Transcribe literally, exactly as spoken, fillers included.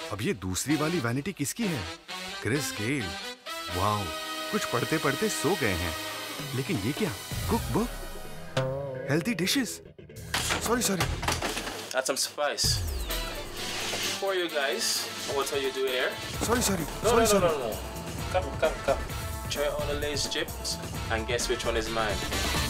अब ये दूसरी वाली वैनिटी किसकी है? Chris Gayle. वाओ, कुछ पढ़ते पढ़ते सो गए हैं। लेकिन ये क्या? Cook book? Healthy dishes? Sorry sorry. Add some spice. For you guys, what are you doing here? Sorry sorry. No, sorry no, no, sorry. no, no. Come, come, come. Try all the Lay's chips and guess which one is mine.